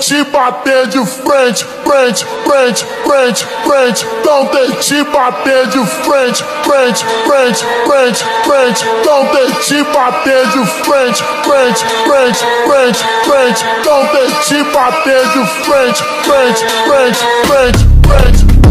te bater de frente, frente, frente, frente, frente. Tentei te bater de frente, frente, frente, frente, frente. Tentei te bater de frente, frente, frente, frente, frente. Tentei te bater de frente, frente, frente, frente, frente.